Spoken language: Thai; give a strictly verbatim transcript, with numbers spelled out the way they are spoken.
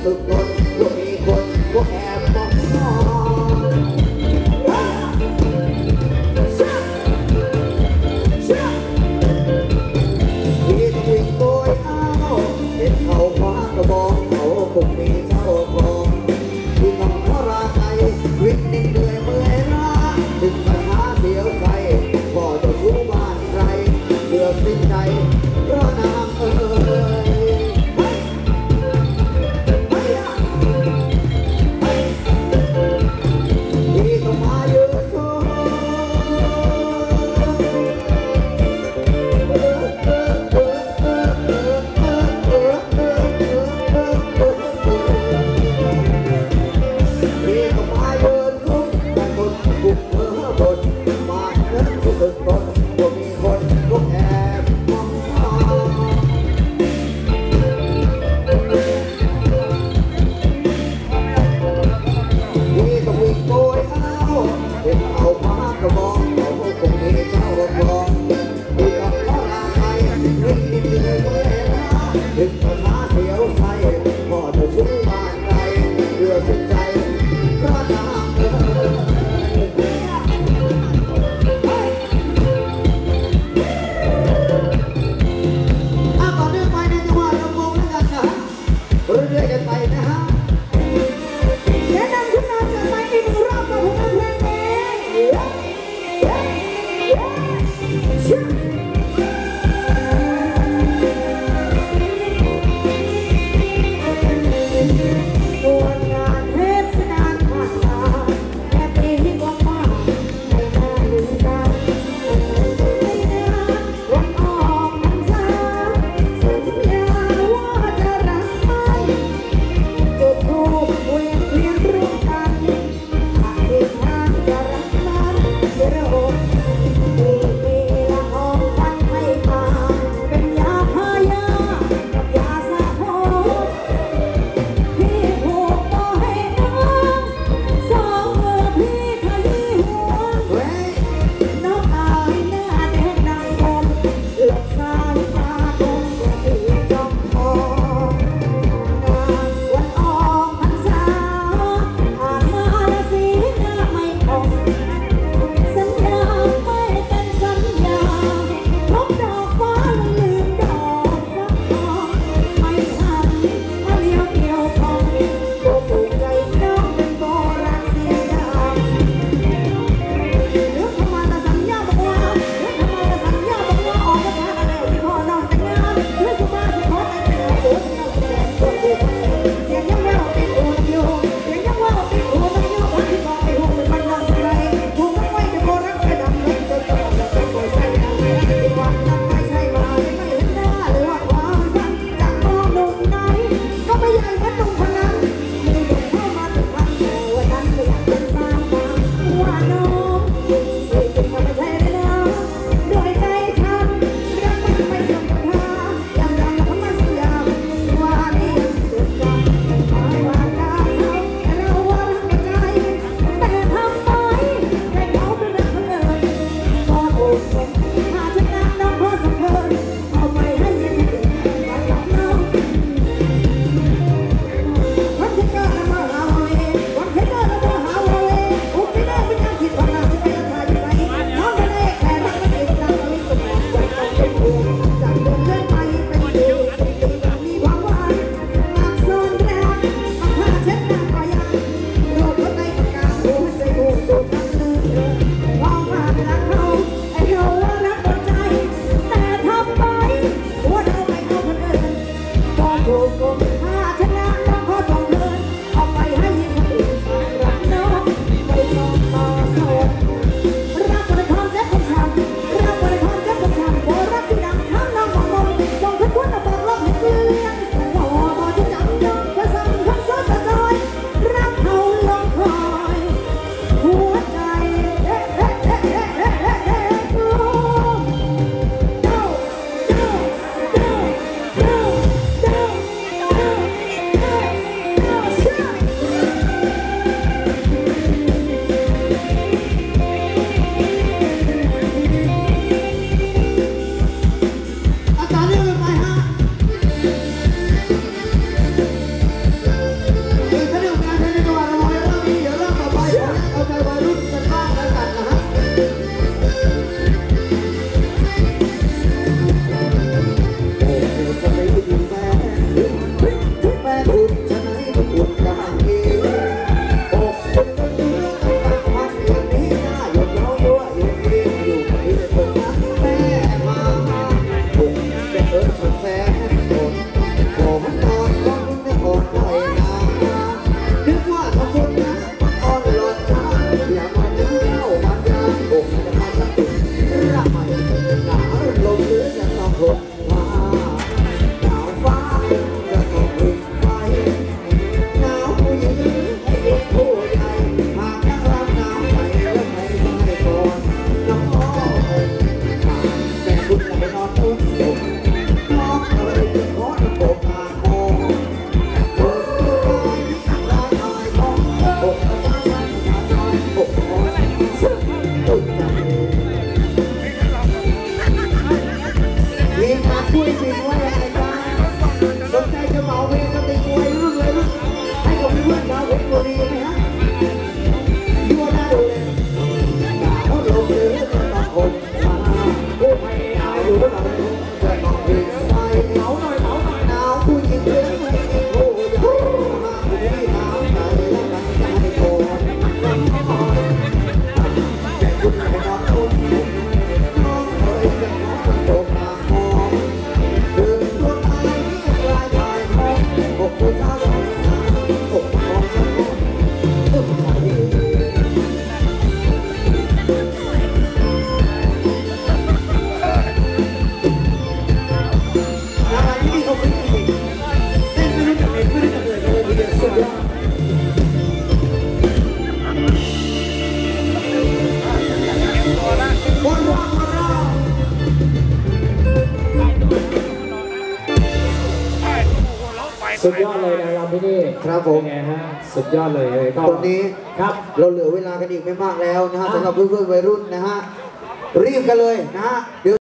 สึกตนว่ามีคนก็แอบมองมองที่ต้องวิ่งโกยอ้าวเห็นเขาคว้ากระบอกเขาคงมีเจ้าของที่ต้องขอราใจวิ่งเหนื่อยเมื่อยล้าถึงปัญหาเสียวใจพอจะสู้บ้านใครเบื่อสิ้นใจเพราะน้ำเอ่ยที่ต้องมาเยอะโซ่ถึงภาษาเสียวใสพอจะสู้บ้านใครเพื่อสิ้นใจเพราะน้ำเอ่ยอ่ะต่อเนื่องไปในจังหวะลำวงด้วยกันนะเรื่อยๆกันไปนะฮะแนะนำขึ้นมาจัดไปอีกหนึ่งรอบกับผลงานเพลงนี้วันงานเทศกาลผ่านมาแค่ปีกว่าๆไม่น่าลืมตาไม่นานวันออกพรรษาสัญญาว่าจะรักมันจุดธูปเวียนเทียนร่วมกันอธิษฐานจะรักมันเดี๋ยวปีปีละหอมพันไม่ผ่านเป็นยาพายากับยาสระผมพี่ผูกคอให้น้องสองมือพี่ขยี้หัวน้องอายหน้าแดงดังผมหลบสายตาคงจะพี่จ้องมองงานวันออกพรรษาผ่านมาและสีหน้าไม่คงสัญญาไม่เป็นสัญญาพบดอกฟ้าเลยลืมดอกฟักทองไม่ทันมาเลี้ยวเกี่ยวทองก็ผูกใจน้องเป็นโบราณเสียดายเรื่องทำไมแต่สัญญาบอกว่าเรื่องทำไมแต่สัญญาบอกว่าออกภาษาอะไรที่พอน้องแต่งงานเรื่องสุภาพที่ขอแต่งงานโอ้ฉันเอาแสดงตัวจริงเสียงยังแววติดหูอยู่เสียงยังแววติดหูมันอยู่พันที่บอกไอ้หูมันดังสลายหูมันไว้ในโบราณไฟดำเลยจนต้องจะต้องคอยใส่ดำอีกวันนั้นไม่ใช่มาไม่มาเห็นหน้าหรือว่าความฝันจากมองหนุ่มไหนก็ไม่ใหญ่เหมือนหนุ่มคนนั้นมีหนุ่มเข้ามาทุกวันแต่วันนั้นก็อยากเป็นสาวงามว่าน้องที่จริงมันไม่ใช่เลยนะด้วยใจทำรักมันไม่สมราอย่างดังแล้วเขามาสัญญาว่านี่ยังจดจำเป็นความว่าจากเขาแต่เราว่ารักใจแต่ทำไมให้เขาเป็นรักคนอื่นก็โอ้โหหาชนะน้องขอสักเกินเอาไปให้ยินดีกับน้องสุดยอดเลยนะครับที่นี่ครับผมเป็นไงฮะสุดยอดเลยก็ตอนนี้ครับเราเหลือเวลากันอีกไม่มากแล้วนะฮะสำหรับเพื่อนๆวัยรุ่นนะฮะรีบกันเลยนะฮะเดี๋ยว